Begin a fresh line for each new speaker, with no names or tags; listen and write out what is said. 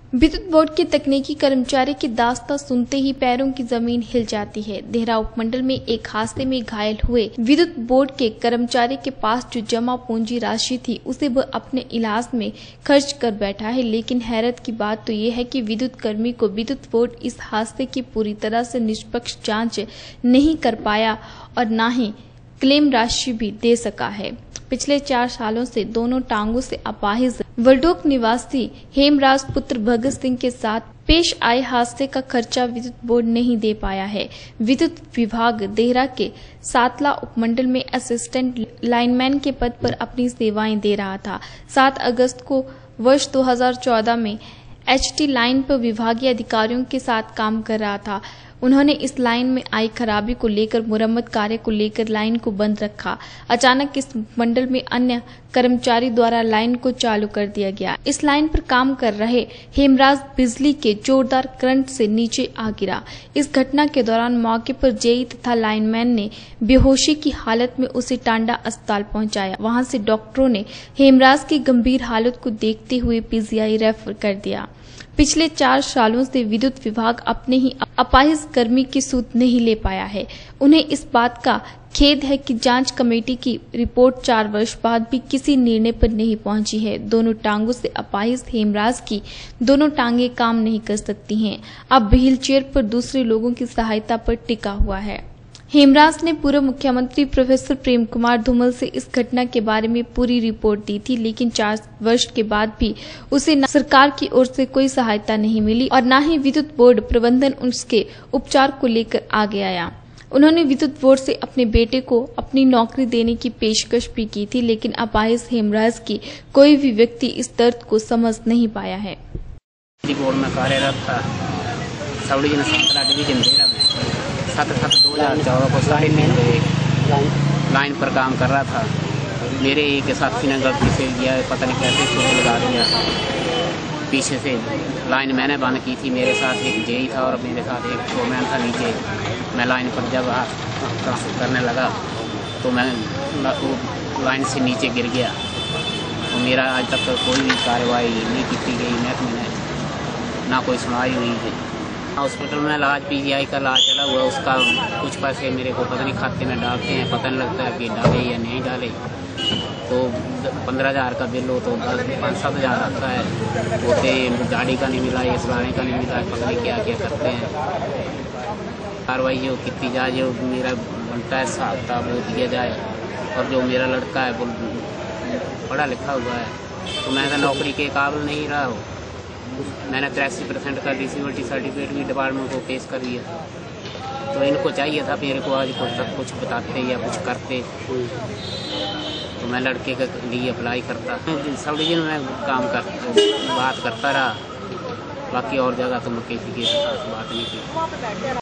विद्युत बोर्ड के तकनीकी कर्मचारी की दास्तां सुनते ही पैरों की जमीन हिल जाती है। देहरा उपमंडल में एक हादसे में घायल हुए विद्युत बोर्ड के कर्मचारी के पास जो जमा पूंजी राशि थी उसे वह अपने इलाज में खर्च कर बैठा है। लेकिन हैरत की बात तो ये है कि विद्युत कर्मी को विद्युत बोर्ड इस हादसे की पूरी तरह से निष्पक्ष जाँच नहीं कर पाया और न ही क्लेम राशि भी दे सका है। पिछले 4 सालों से दोनों टांगों से अपाहिज वल्डोक निवासी हेमराज पुत्र भगत सिंह के साथ पेश आए हादसे का खर्चा विद्युत बोर्ड नहीं दे पाया है। विद्युत विभाग देहरा के सातला उपमंडल में असिस्टेंट लाइनमैन के पद पर अपनी सेवाएं दे रहा था। 7 अगस्त को वर्ष 2014 में HT लाइन पर विभागीय अधिकारियों के साथ काम कर रहा था। उन्होंने इस लाइन में आई खराबी को लेकर मुरम्मत कार्य को लेकर लाइन को बंद रखा। अचानक इस मंडल में अन्य कर्मचारी द्वारा लाइन को चालू कर दिया गया। इस लाइन पर काम कर रहे हेमराज बिजली के जोरदार करंट से नीचे आ गिरा। इस घटना के दौरान मौके पर जेई तथा लाइनमैन ने बेहोशी की हालत में उसे टांडा अस्पताल पहुंचाया। वहां से डॉक्टरों ने हेमराज की गंभीर हालत को देखते हुए PGI रेफर कर दिया। पिछले 4 सालों से विद्युत विभाग अपने ही अपाहिज कर्मी की सूद नहीं ले पाया है। उन्हें इस बात का खेद है कि जांच कमेटी की रिपोर्ट 4 वर्ष बाद भी किसी निर्णय पर नहीं पहुंची है। दोनों टांगों से अपाहिज हेमराज की दोनों टांगे काम नहीं कर सकती हैं। अब व्हील चेयर पर दूसरे लोगों की सहायता पर टिका हुआ है। हेमराज ने पूर्व मुख्यमंत्री प्रोफेसर प्रेम कुमार धूमल से इस घटना के बारे में पूरी रिपोर्ट दी थी, लेकिन 4 वर्ष के बाद भी उसे न सरकार की ओर से कोई सहायता नहीं मिली और न ही विद्युत बोर्ड प्रबंधन उसके उपचार को लेकर आगे आया। उन्होंने विद्युत बोर्ड से अपने बेटे को अपनी नौकरी देने की पेशकश भी की थी, लेकिन अपाहिज हेमराज की कोई भी व्यक्ति इस दर्द को समझ नहीं पाया है।
बोर्ड में कार्यरत था, सब डिवीजन देहरा में 7/7/2014 को लाइन पर काम कर रहा था। मेरे एक साथी ने गलती से किया, पता नहीं कैसे शोर लगा दिया। पीछे से लाइन मैंने बंद की थी, मेरे साथ एक जेई था और मेरे साथ एक फोरमैन था नीचे। मैं लाइन पर जब ट्रांसफर करने लगा तो मैं लाइन से नीचे गिर गया। तो मेरा आज तक कोई भी कार्रवाई नहीं की गई, महकमे ने ना कोई सुनवाई हुई है। हॉस्पिटल में इलाज PGI का इलाज चला हुआ, उसका कुछ पैसे मेरे को पता नहीं खाते में डालते हैं, पता नहीं लगता है कि डाले या नहीं डाले। तो 15,000 का बिल हो तो 5-7 हज़ार आता है। वो गाड़ी का नहीं मिला, ये सलाने का नहीं मिला, पता नहीं क्या क्या करते हैं। कार्रवाई जो की जाए, जो मेरा बनता है हिसाब वो दिया जाए। और जो मेरा लड़का है वो पढ़ा लिखा हुआ है, तो मैं तो नौकरी के काबिल नहीं रहा हूँ। मैंने 83% का डिसेबिलिटी सर्टिफिकेट भी डिपार्टमेंट को पेश कर दिया। तो इनको चाहिए था मेरे को आज कुछ बताते या कुछ करते, तो मैं लड़के के लिए अप्लाई करता। सब डिवीजन में काम बात करता रहा, बाकी और जगह तो मैं किसी के साथ बात नहीं की।